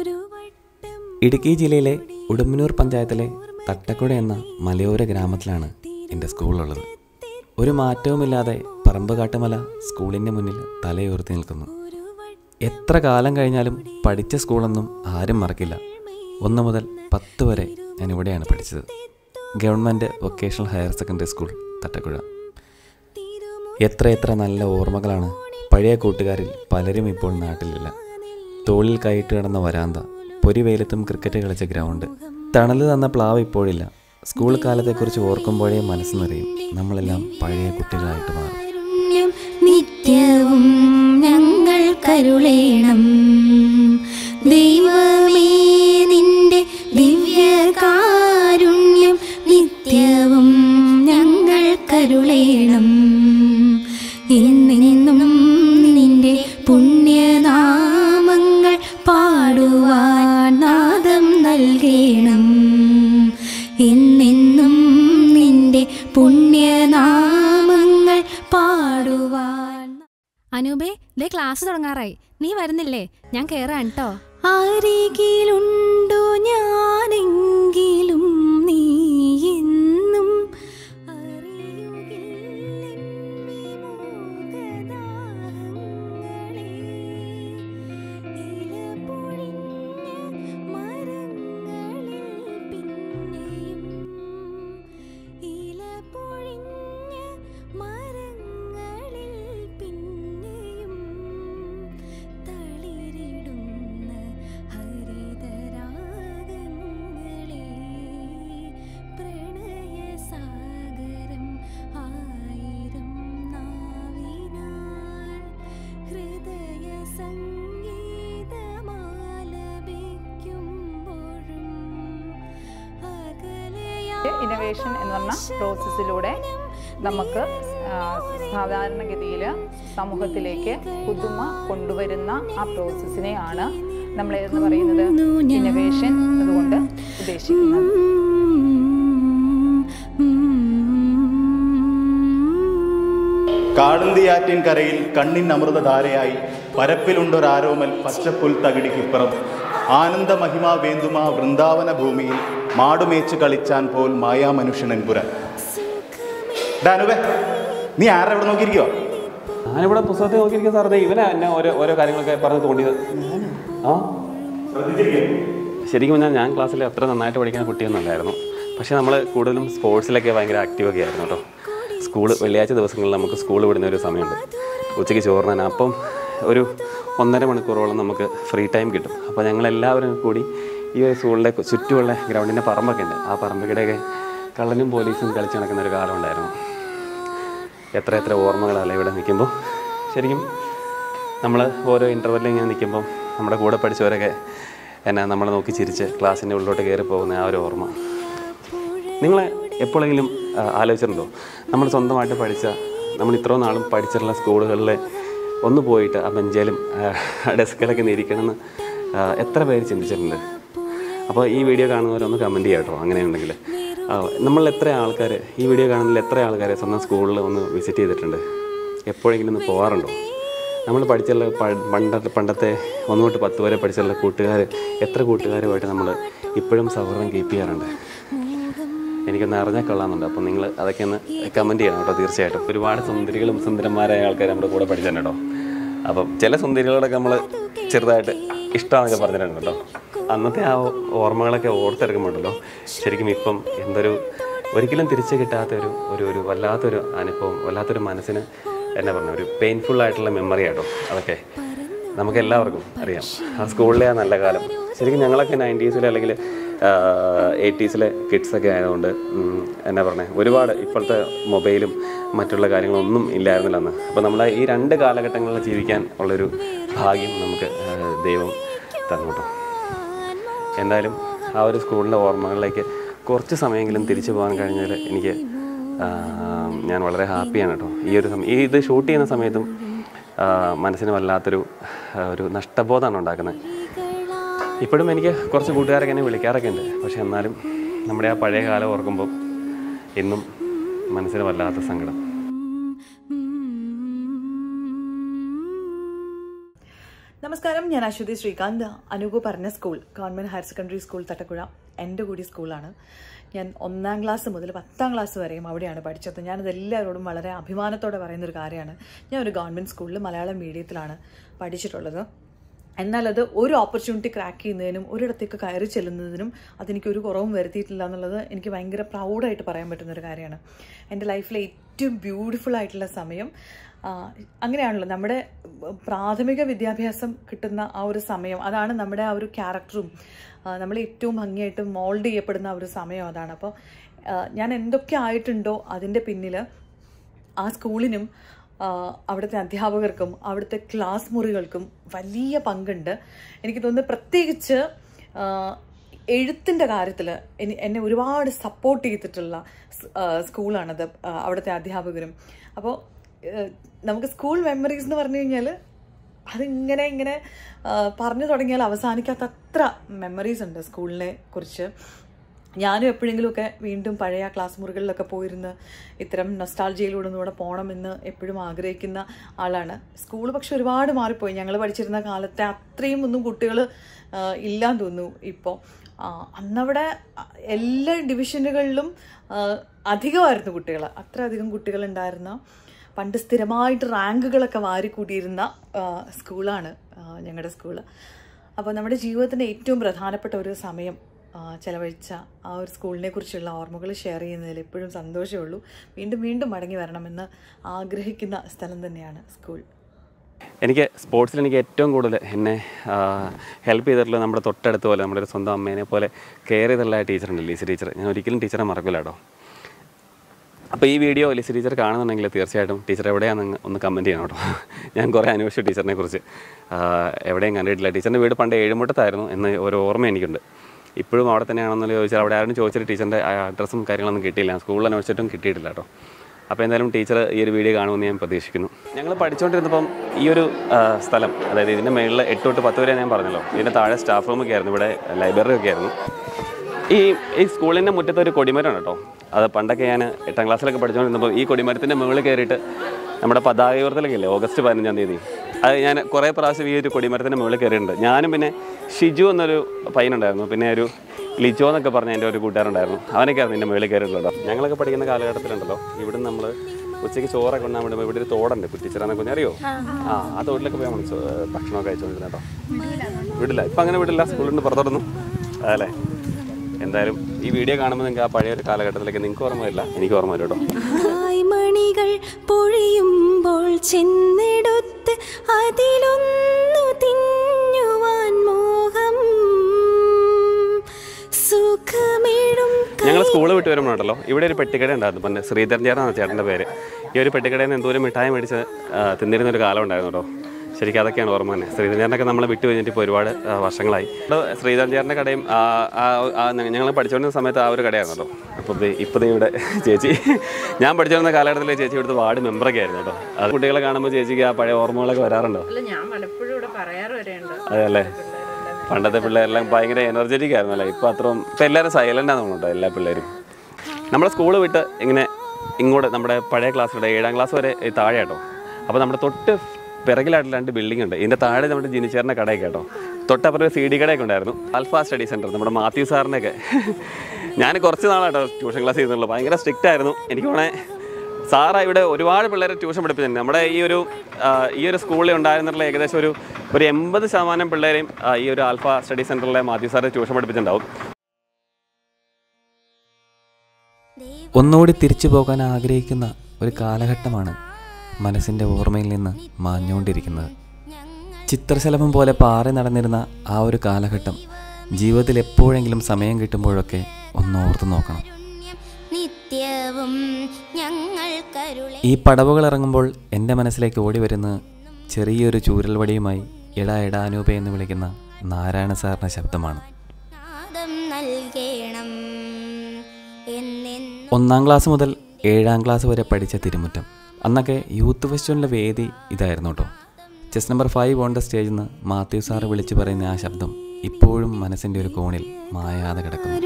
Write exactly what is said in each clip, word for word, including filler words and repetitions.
ഇടുക്കി ജില്ലയിലെ ഉടുമ്പന്നൂർ പഞ്ചായത്തിലെ തട്ടക്കുഴ എന്ന മലയോര ഗ്രാമത്തിലാണ് എൻ്റെ സ്കൂളുള്ളത്. ഒരു മാറ്റവുമില്ലാതെ പറമ്പുകാട്ടുമല സ്കൂളിൻ്റെ മുന്നിൽ തലയുയർത്തി നിൽക്കുന്നു. എത്ര കാലം കഴിഞ്ഞാലും പഠിച്ച സ്കൂളൊന്നും ആരും മറക്കില്ല. ഒന്ന് മുതൽ പത്ത് വരെ ഞാൻ ഇവിടെയാണ് പഠിച്ചത്. Government vocational higher secondary school Thattakuzha. എത്ര എത്ര നല്ല ഓർമ്മകളാണ്. പഴയ കൂട്ടുകാരിൽ പലരും ഇപ്പോൾ നാട്ടിലില്ല. തോളിൽ കൈയിട്ട് കിടന്ന വരാന്ത, പൊരിവെയിലത്തും ക്രിക്കറ്റ് കളിച്ച ഗ്രൗണ്ട്, തണല് തന്ന പ്ലാവ് ഇപ്പോഴില്ല. സ്കൂൾ കാലത്തെക്കുറിച്ച് ഓർക്കുമ്പോഴേ മനസ്സ് നിറയും. നമ്മളെല്ലാം പഴയ കുട്ടികളായിട്ട് മാറും. നിത്യവും ഞങ്ങൾ കരുളേണം ദൈവമേ, നിന്റെ ദിവ്യകാരുണ്യം നിത്യവും ഞങ്ങൾ കരുളേണം. എന്നെന്നും നിന്റെ പുണ്യനാമങ്ങൾ പാടുവാൻ നാദം നൽകണം. എന്നെന്നും നിന്റെ പുണ്യനാമങ്ങൾ പാടുവാൻ. അനൂപേ, ദേ ക്ലാസ് തുടങ്ങാറായി. നീ വരുന്നില്ലേ? ഞാൻ കേറാൻ കേട്ടോ. അരികിലുണ്ടോ ഞാനെങ്കിലും നീ എന്നും ഇന്നോവേഷൻ എന്ന് പറഞ്ഞ പ്രോസസ്സിലൂടെ നമുക്ക് സാധാരണഗതിയിൽ സമൂഹത്തിലേക്ക് പുതുമ കൊണ്ടുവരുന്ന ആ പ്രോസസ്സിനെയാണ് നമ്മൾ എന്ന് പറയുന്നത് ഇന്നോവേഷൻ അതുകൊണ്ട് ഉദ്ദേശിക്കുന്നത്. കാളുന്തിയാറ്റിൻ കരയിൽ കണ്ണിൻ അമൃതധാരയായി പരപ്പിലുണ്ടൊരാരോമൽ പച്ചപ്പുൽ തകിടിക്കിപ്പുറം ആനന്ദ മഹിമാ വേന്തുമാ വൃന്ദാവന ഭൂമിയിൽ മാടുമേച്ച് കളിച്ചാൻ പോൽ മായാ മനുഷ്യനെൻപുര. ഡാനുവേ, നീ ആരെ ഇവിടെ നോക്കിയിരിക്കോ? ഞാനിവിടെ പുസ്തകത്തിൽ നോക്കിയിരിക്കുക സാറേ. ഇവനെ എന്നെ ഓരോ ഓരോ കാര്യങ്ങളൊക്കെ പറഞ്ഞ് തോന്നിയത്. ആ ശരിക്കും പറഞ്ഞാൽ ഞാൻ ക്ലാസ്സിൽ അത്ര നന്നായിട്ട് പഠിക്കുന്ന കുട്ടിയൊന്നുമല്ലായിരുന്നു. പക്ഷേ നമ്മൾ കൂടുതലും സ്പോർട്സിലൊക്കെ ഭയങ്കര ആക്റ്റീവൊക്കെ ആയിരുന്നു കേട്ടോ. സ്കൂൾ വെള്ളിയാഴ്ച ദിവസങ്ങളിൽ നമുക്ക് സ്കൂൾ വിടുന്ന ഒരു സമയമുണ്ട്, ഉച്ചയ്ക്ക് ചോറിനാണ്. അപ്പം ഒരു ഒന്നര മണിക്കൂറോളം നമുക്ക് ഫ്രീ ടൈം കിട്ടും. അപ്പോൾ ഞങ്ങളെല്ലാവരും കൂടി ഈ സ്കൂളിൻ്റെ ചുറ്റുമുള്ള ഗ്രൗണ്ടിൻ്റെ പറമ്പൊക്കെ ഉണ്ട്. ആ പറമ്പിക്കിടെയൊക്കെ കള്ളനും പോലീസും കളിച്ച് നടക്കുന്ന ഒരു കാലം ഉണ്ടായിരുന്നു. എത്ര എത്ര ഓർമ്മകളല്ലേ ഇവിടെ നിൽക്കുമ്പോൾ. ശരിക്കും നമ്മൾ ഓരോ ഇൻ്റർവെല്ലിൽ ഇങ്ങനെ നിൽക്കുമ്പം നമ്മുടെ കൂടെ പഠിച്ചവരൊക്കെ എന്നെ നമ്മളെ നോക്കി ചിരിച്ച് ക്ലാസ്സിൻ്റെ ഉള്ളിലോട്ട് കയറി പോകുന്ന ആ ഒരു ഓർമ്മ നിങ്ങൾ എപ്പോഴെങ്കിലും ആലോചിച്ചിട്ടുണ്ടോ? നമ്മൾ സ്വന്തമായിട്ട് പഠിച്ച, നമ്മൾ ഇത്രയും നാളും പഠിച്ചിട്ടുള്ള സ്കൂളുകളിൽ ഒന്ന് പോയിട്ട് ആ ബെഞ്ചിലും ഡെസ്കിലൊക്കെ ഇരിക്കണമെന്ന് എത്ര പേര് ചിന്തിച്ചിട്ടുണ്ട്? അപ്പോൾ ഈ വീഡിയോ കാണുന്നവരൊന്ന് കമൻറ്റ് ചെയ്യാം കേട്ടോ. അങ്ങനെയുണ്ടെങ്കിൽ നമ്മൾ എത്ര ആൾക്കാർ ഈ വീഡിയോ കാണുന്നതിൽ എത്ര ആൾക്കാർ സ്വന്തം സ്കൂളിൽ ഒന്ന് വിസിറ്റ് ചെയ്തിട്ടുണ്ട്? എപ്പോഴെങ്കിലും ഒന്ന് പോകാറുണ്ടോ? നമ്മൾ പഠിച്ചുള്ള പണ്ടത്തെ പണ്ടത്തെ ഒന്ന് തൊട്ട് പത്ത് വരെ പഠിച്ചുള്ള കൂട്ടുകാർ, എത്ര കൂട്ടുകാരുമായിട്ട് നമ്മൾ ഇപ്പോഴും സൗഹൃദം കീപ്പ് ചെയ്യാറുണ്ട്? എനിക്കൊന്ന് അറിഞ്ഞാൽ കൊള്ളാമെന്നുണ്ട്. അപ്പോൾ നിങ്ങൾ അതൊക്കെ ഒന്ന് കമൻറ്റ് ചെയ്യണം കേട്ടോ. തീർച്ചയായിട്ടും ഒരുപാട് സുന്ദരികളും സുന്ദരന്മാരായ ആൾക്കാർ നമ്മുടെ കൂടെ പഠിച്ചിട്ടുണ്ട് കേട്ടോ. അപ്പം ചില സുന്ദരികളോടൊക്കെ നമ്മൾ ചെറുതായിട്ട് ഇഷ്ടമാണെന്നൊക്കെ പറഞ്ഞിട്ടുണ്ട് കേട്ടോ. അന്നത്തെ ആ ഓർമ്മകളൊക്കെ ഓർത്തെടുക്കുമ്പോണ്ടല്ലോ ശരിക്കും ഇപ്പം എന്തൊരു ഒരിക്കലും തിരിച്ചു കിട്ടാത്ത ഒരു ഒരു ഒരു വല്ലാത്തൊരു അനുഭവം, വല്ലാത്തൊരു മനസ്സിന് എന്നാ പറഞ്ഞ ഒരു പെയിൻഫുൾ ആയിട്ടുള്ള മെമ്മറി ആട്ടോ. അതൊക്കെ നമുക്ക് എല്ലാവർക്കും അറിയാം. ആ സ്കൂളിലെ ആ നല്ല കാലം ശരിക്കും ഞങ്ങളൊക്കെ നയൻറ്റീസിലെ അല്ലെങ്കിൽ എയ്റ്റീസിലെ കിഡ്സൊക്കെ ആയതുകൊണ്ട് എന്നാ പറഞ്ഞത് ഒരുപാട് ഇപ്പോഴത്തെ മൊബൈലും മറ്റുള്ള കാര്യങ്ങളൊന്നും ഇല്ലായിരുന്നില്ല അന്ന്. അപ്പോൾ നമ്മൾ ഈ രണ്ട് കാലഘട്ടങ്ങളിൽ ജീവിക്കാൻ ഉള്ളൊരു ഭാഗ്യം നമുക്ക് ദൈവം തന്നു കേട്ടോ. എന്തായാലും ആ ഒരു സ്കൂളിൻ്റെ ഓർമ്മകളിലേക്ക് കുറച്ച് സമയമെങ്കിലും തിരിച്ചു പോകാൻ കഴിഞ്ഞാൽ എനിക്ക് ഞാൻ വളരെ ഹാപ്പിയാണ് കേട്ടോ. ഈ ഒരു സമയം ഈ ഇത് ഷൂട്ട് ചെയ്യുന്ന സമയത്തും മനസ്സിന് വല്ലാത്തൊരു ഒരു നഷ്ടബോധമാണ് ഉണ്ടാക്കുന്നത്. ഇപ്പോഴും എനിക്ക് കുറച്ച് കൂട്ടുകാരൊക്കെ എന്നെ വിളിക്കാറൊക്കെ ഉണ്ട്. പക്ഷെ എന്നാലും നമ്മുടെ ആ പഴയ കാലം ഓർക്കുമ്പോൾ ഇന്നും മനസ്സിന് വല്ലാത്ത സങ്കടം. നമസ്കാരം, ഞാൻ അശ്വതി ശ്രീകാന്ത്. അനൂപ് പറഞ്ഞ school government higher secondary school Thattakuzha എൻ്റെ കൂടി സ്കൂളാണ്. ഞാൻ ഒന്നാം ക്ലാസ് മുതൽ പത്താം ക്ലാസ് വരെയും അവിടെയാണ് പഠിച്ചത്. ഞാനത് എല്ലാവരോടും വളരെ അഭിമാനത്തോടെ പറയുന്നൊരു കാര്യമാണ്. ഞാൻ ഒരു ഗവൺമെൻറ് സ്കൂളിൽ മലയാളം മീഡിയത്തിലാണ് പഠിച്ചിട്ടുള്ളത്. എന്നാൽ അത് ഒരു ഓപ്പർച്യൂണിറ്റി ക്രാക്ക് ചെയ്യുന്നതിനും ഒരിടത്തേക്ക് കയറി ചെല്ലുന്നതിനും അതെനിക്കൊരു കുറവും വരുത്തിയിട്ടില്ല എന്നുള്ളത് എനിക്ക് ഭയങ്കര പ്രൗഡായിട്ട് പറയാൻ പറ്റുന്നൊരു കാര്യമാണ്. എൻ്റെ ലൈഫിലെ ഏറ്റവും ബ്യൂട്ടിഫുൾ ആയിട്ടുള്ള സമയം അങ്ങനെയാണല്ലോ. നമ്മുടെ പ്രാഥമിക വിദ്യാഭ്യാസം കിട്ടുന്ന ആ ഒരു സമയം, അതാണ് നമ്മുടെ ആ ഒരു ക്യാരക്ടറും നമ്മൾ ഏറ്റവും ഭംഗിയായിട്ട് മോൾഡ് ചെയ്യപ്പെടുന്ന ആ ഒരു സമയം അതാണ്. അപ്പോൾ ഞാൻ എന്തൊക്കെ ആയിട്ടുണ്ടോ അതിൻ്റെ പിന്നിൽ ആ സ്കൂളിനും അവിടുത്തെ അധ്യാപകർക്കും അവിടുത്തെ ക്ലാസ് മുറികൾക്കും വലിയ പങ്കുണ്ട്. എനിക്ക് തോന്നുന്നു പ്രത്യേകിച്ച് എഴുത്തിൻ്റെ കാര്യത്തിൽ എന്നെ ഒരുപാട് സപ്പോർട്ട് ചെയ്തിട്ടുള്ള സ്കൂളാണത്, അവിടുത്തെ അധ്യാപകരും. അപ്പോൾ നമുക്ക് സ്കൂൾ മെമ്മറീസ് എന്ന് പറഞ്ഞു കഴിഞ്ഞാൽ അതിങ്ങനെ ഇങ്ങനെ പറഞ്ഞു തുടങ്ങിയാൽ അവസാനിക്കാത്തത്ര മെമ്മറീസ് ഉണ്ട് സ്കൂളിനെ കുറിച്ച്. ഞാനും എപ്പോഴെങ്കിലുമൊക്കെ വീണ്ടും പഴയ ക്ലാസ് മുറികളിലൊക്കെ പോയിരുന്ന് ഇത്തരം നൊസ്റ്റാൾജിയയിലൂടെ ഒന്നുകൂടെ പോകണമെന്ന് എപ്പോഴും ആഗ്രഹിക്കുന്ന ആളാണ്. സ്കൂൾ പക്ഷെ ഒരുപാട് മാറിപ്പോയി. ഞങ്ങൾ പഠിച്ചിരുന്ന കാലത്തെ അത്രയും ഒന്നും കുട്ടികൾ ഇല്ലാന്ന് തോന്നുന്നു ഇപ്പോൾ. അന്നവിടെ എല്ലാ ഡിവിഷനുകളിലും അധികമായിരുന്നു കുട്ടികൾ, അത്ര അധികം കുട്ടികളുണ്ടായിരുന്ന, പണ്ട് സ്ഥിരമായിട്ട് റാങ്കുകളൊക്കെ വാരിക്കൂട്ടിയിരുന്ന സ്കൂളാണ് ഞങ്ങളുടെ സ്കൂള്. അപ്പോൾ നമ്മുടെ ജീവിതത്തിൻ്റെ ഏറ്റവും പ്രധാനപ്പെട്ട ഒരു സമയം ചെലവഴിച്ച ആ ഒരു സ്കൂളിനെ കുറിച്ചുള്ള ഓർമ്മകൾ ഷെയർ ചെയ്യുന്നതിൽ എപ്പോഴും സന്തോഷമുള്ളൂ. വീണ്ടും വീണ്ടും മടങ്ങി വരണമെന്ന് ആഗ്രഹിക്കുന്ന സ്ഥലം തന്നെയാണ് സ്കൂൾ. എനിക്ക് സ്പോർട്സിൽ എനിക്ക് ഏറ്റവും കൂടുതൽ എന്നെ ഹെൽപ്പ് ചെയ്തിട്ടുള്ള നമ്മുടെ തൊട്ടടുത്ത് പോലെ നമ്മുടെ ഒരു സ്വന്തം അമ്മേനെ പോലെ കെയർ ചെയ്തിട്ടുള്ള ടീച്ചറുണ്ട്, ലിസി ടീച്ചർ. ഞാൻ ഒരിക്കലും ടീച്ചറെ മറക്കില്ല കേട്ടോ. അപ്പോൾ ഈ വീഡിയോ ലിസി ടീച്ചർ കാണുന്നുണ്ടെങ്കിൽ തീർച്ചയായിട്ടും ടീച്ചർ എവിടെയാണെന്ന് ഒന്ന് കമൻറ്റ് ചെയ്യണം കേട്ടോ. ഞാൻ കുറേ അന്വേഷിച്ചു ടീച്ചറിനെ കുറിച്ച്, എവിടെയും കണ്ടിട്ടില്ല. ടീച്ചറിൻ്റെ വീട് പണ്ട് ഏഴുമുട്ടത്തായിരുന്നു എന്ന് ഒരു ഓർമ്മ എനിക്കുണ്ട്. ഇപ്പോഴും അവിടെ തന്നെയാണെന്ന് ചോദിച്ചാൽ അവിടെ ആരും ചോദിച്ചിട്ട് ടീച്ചറിൻ്റെ അഡ്രസ്സും കാര്യങ്ങളൊന്നും കിട്ടിയില്ല. സ്കൂളിൽ അന്വേഷിച്ചിട്ടും കിട്ടിയിട്ടില്ല കേട്ടോ. അപ്പോൾ എന്തായാലും ടീച്ചർ ഈ ഒരു വീഡിയോ കാണുമെന്ന് ഞാൻ പ്രതീക്ഷിക്കുന്നു. ഞങ്ങൾ പഠിച്ചുകൊണ്ടിരുന്നപ്പം ഈ ഒരു സ്ഥലം, അതായത് ഇതിൻ്റെ മേളിൽ എട്ട് തൊട്ട് പത്ത് വരെ ഞാൻ പറഞ്ഞല്ലോ, ഇതിൻ്റെ താഴെ സ്റ്റാഫ് റൂമൊക്കെ ആയിരുന്നു, ഇവിടെ ലൈബ്രറി ഒക്കെ ആയിരുന്നു. ഈ ഈ സ്കൂളിൻ്റെ മുറ്റത്ത് ഒരു കൊടിമരമാണ് കേട്ടോ. അത് പണ്ടൊക്കെ ഞാൻ എട്ടാം ക്ലാസ്സിലൊക്കെ പഠിച്ചുകൊണ്ടിരുന്നപ്പോൾ ഈ കൊടിമരത്തിൻ്റെ മുകളിൽ കയറിയിട്ട് നമ്മുടെ പതാക ഉയർത്തലൊക്കെ ഇല്ലേ ഓഗസ്റ്റ് പതിനഞ്ചാം തീയതി, അത് ഞാൻ കുറേ പ്രാവശ്യം ഈ ഒരു കൊടിമരത്തിൻ്റെ മുകളിൽ കയറിയിട്ടുണ്ട്. ഞാനും പിന്നെ ഷിജു എന്നൊരു പയ്യനുണ്ടായിരുന്നു, പിന്നെ ഒരു ലിജോ എന്നൊക്കെ പറഞ്ഞ എൻ്റെ ഒരു കൂട്ടുകാരുണ്ടായിരുന്നു, അവനൊക്കെ ആയിരുന്നു എൻ്റെ മുകളിൽ കയറിയിട്ടുണ്ടോ. ഞങ്ങളൊക്കെ പഠിക്കുന്ന കാലഘട്ടത്തിലുണ്ടല്ലോ, ഇവിടെ നമ്മൾ ഉച്ചയ്ക്ക് ചോറൊക്കെ കൊണ്ടാൻ വേണ്ടി ഇവിടെ ഒരു തോടുണ്ട്, കുറ്റിച്ചിറന്നൊക്കെ ഒന്ന് അറിയോ? ആ ആ തോട്ടിലൊക്കെ പോയി നമ്മൾ ഭക്ഷണമൊക്കെ കഴിച്ചുകൊണ്ടിരുന്ന കേട്ടോ. വിടില്ല, ഇപ്പം അങ്ങനെ വിടില്ല, സ്കൂളിൽ നിന്ന് പുറത്തോട്ടൊന്നും. അതല്ലേ, എന്തായാലും ഈ വീഡിയോ കാണുമ്പോൾ നിങ്ങൾക്ക് ആ പഴയ ഒരു കാലഘട്ടത്തിലേക്ക് നിങ്ങൾക്ക് ഓർമ്മ വരില്ല, എനിക്ക് ഓർമ്മ വരും കേട്ടോ. മണികൾ പൊഴിയുമ്പോൾ ചെന്നെടുത്ത് അതിലൊന്നു തിന്നുവാൻ മോഹം സുഖമേടും. ഞങ്ങൾ സ്കൂൾ വിട്ട് വരുമ്പോൾ ഉണ്ടല്ലോ, ഇവിടെ ഒരു പെട്ടിക്കട ഉണ്ടായിരുന്നു പണ്ട്, ശ്രീധരൻ ചേട്ടനാണ് ചേട്ടൻ്റെ പേര്. ഈ ഒരു പെട്ടിക്കടയിൽ നിന്ന് എന്തോരം മിഠായി മേടിച്ച് തിന്നിരുന്ന ഒരു കാലം ഉണ്ടായിരുന്നു കേട്ടോ. ശരിക്കും അതൊക്കെയാണ് ഓർമ്മ തന്നെ. ശ്രീധരൻ ചേട്ടനൊക്കെ നമ്മൾ വിട്ടു കഴിഞ്ഞിട്ട് ഇപ്പോൾ ഒരുപാട് വർഷങ്ങളായി. ശ്രീധരൻ ചേട്ടൻ്റെ കടയും ഞങ്ങൾ പഠിച്ചുകൊണ്ടിരുന്ന സമയത്ത് ആ ഒരു കടയായിരുന്നു കേട്ടോ. അപ്പോൾ ഇപ്പോൾ ഇവിടെ ചേച്ചി, ഞാൻ പഠിച്ചുകൊണ്ടിരുന്ന കാലഘട്ടത്തിൽ ചേച്ചി ഇവിടുത്തെ വാർഡ് മെമ്പറൊക്കെ ആയിരുന്നു കേട്ടോ. അത് കുട്ടികളെ കാണുമ്പോൾ ചേച്ചിക്ക് ആ പഴയ ഓർമ്മകളൊക്കെ വരാറുണ്ടോ? അതെ അല്ലേ, പണ്ടത്തെ പിള്ളേരെല്ലാം ഭയങ്കര എനർജറ്റിക് ആയിരുന്നല്ലേ. ഇപ്പോൾ അത്രയും ഇപ്പം എല്ലാവരും സൈലൻ്റ് ആണെന്ന് കേട്ടോ എല്ലാ പിള്ളേരും. നമ്മളെ സ്കൂള് വിട്ട് ഇങ്ങനെ ഇങ്ങോട്ട് നമ്മുടെ പഴയ ക്ലാസ്സിലൂടെ ഏഴാം ക്ലാസ് വരെ താഴെ കേട്ടോ. അപ്പോൾ നമ്മുടെ തൊട്ട് പിറകിലായിട്ട് രണ്ട് ബിൽഡിംഗ് ഉണ്ട്. ഇതിൻ്റെ താഴെ നമ്മുടെ ജിനിച്ചേറിൻ്റെ കടയൊക്കെ കേട്ടോ. തൊട്ടപ്പുറം സി ഡി കടയൊക്കെ ഉണ്ടായിരുന്നു. ആൽഫ സ്റ്റഡി സെൻറ്റർ, നമ്മുടെ മാത്യു സാറിൻ്റെയൊക്കെ. ഞാൻ കുറച്ച് നാളായിട്ടോ ട്യൂഷൻ ക്ലാസ് ചെയ്തിട്ടുള്ളൂ. ഭയങ്കര സ്ട്രിക്റ്റ് ആയിരുന്നു. എനിക്ക് വേണേ സാറാ ഇവിടെ ഒരുപാട് പിള്ളേരെ ട്യൂഷൻ പഠിപ്പിച്ചിട്ടുണ്ട്. നമ്മുടെ ഈ ഒരു ഈ ഒരു സ്കൂളിൽ ഉണ്ടായിരുന്നുള്ള ഏകദേശം ഒരു ഒരു എൺപത് ശതമാനം പിള്ളേരെയും ഈ ഒരു ആൽഫ സ്റ്റഡി സെൻറ്ററിലെ മാത്യു സാറ് ട്യൂഷൻ പഠിപ്പിച്ചിട്ടുണ്ടാവും. ഒന്നുകൂടി തിരിച്ചു പോകാൻ ആഗ്രഹിക്കുന്ന ഒരു കാലഘട്ടമാണ് മനസ്സിൻ്റെ ഓർമ്മയിൽ നിന്ന് മാഞ്ഞുകൊണ്ടിരിക്കുന്നത്. ചിത്രശലഭം പോലെ പാറി നടന്നിരുന്ന ആ ഒരു കാലഘട്ടം ജീവിതത്തിൽ എപ്പോഴെങ്കിലും സമയം കിട്ടുമ്പോഴൊക്കെ ഒന്ന് ഓർത്തു നോക്കണം. ഈ പടവുകൾ ഇറങ്ങുമ്പോൾ എൻ്റെ മനസ്സിലേക്ക് ഓടി വരുന്ന ചെറിയൊരു ചൂരൽ വടിയുമായി എടാ എടാ അനൂപ എന്ന് വിളിക്കുന്ന നാരായണ സാറിൻ്റെ ശബ്ദമാണ്. ഒന്നാം ക്ലാസ് മുതൽ ഏഴാം ക്ലാസ് വരെ പഠിച്ച തിരുമുറ്റം. അന്നൊക്കെ യൂത്ത് ഫെസ്റ്റിവലിൻ്റെ വേദി ഇതായിരുന്നു കേട്ടോ. Chess number five on the സ്റ്റേജിൽ നിന്ന് മാത്യു സാറ് വിളിച്ചു പറയുന്ന ആ ശബ്ദം ഇപ്പോഴും മനസ്സിൻ്റെ ഒരു കോണിൽ മായാതെ കിടക്കുന്നു.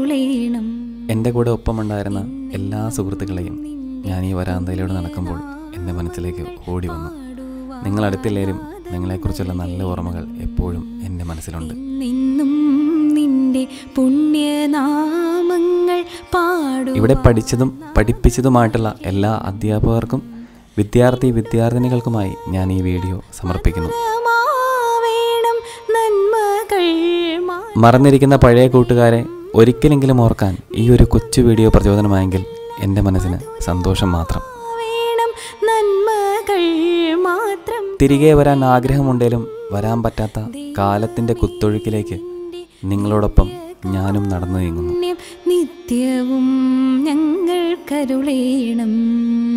എൻ്റെ കൂടെ ഒപ്പമുണ്ടായിരുന്ന എല്ലാ സുഹൃത്തുക്കളെയും ഞാൻ ഈ വരാന്തയിലൂടെ നടക്കുമ്പോൾ എൻ്റെ മനസ്സിലേക്ക് ഓടി വന്നു. നിങ്ങളടുത്തില്ലേലും നിങ്ങളെക്കുറിച്ചുള്ള നല്ല ഓർമ്മകൾ എപ്പോഴും എൻ്റെ മനസ്സിലുണ്ട്. നിന്നും നിന്റെ പുണ്യനാമങ്ങൾ പാടും. ഇവിടെ പഠിച്ചതും പഠിപ്പിച്ചതുമായിട്ടുള്ള എല്ലാ അധ്യാപകർക്കും വിദ്യാർത്ഥി വിദ്യാർത്ഥിനികൾക്കുമായി ഞാൻ ഈ വീഡിയോ സമർപ്പിക്കുന്നു. മറന്നിരിക്കുന്ന പഴയ കൂട്ടുകാരെ ഒരിക്കലെങ്കിലും ഓർക്കാൻ ഈ ഒരു കൊച്ചു വീഡിയോ പ്രചോദനമായെങ്കിൽ എൻ്റെ മനസ്സിന് സന്തോഷം മാത്രം. തിരികെ വരാൻ ആഗ്രഹമുണ്ടെങ്കിലും വരാൻ പറ്റാത്ത കാലത്തിൻ്റെ കുത്തൊഴുക്കിലേക്ക് നിങ്ങളോടൊപ്പം ഞാനും നടന്നു നീങ്ങുന്നു. നിത്യവും ഞങ്ങൾ കരുളേണം.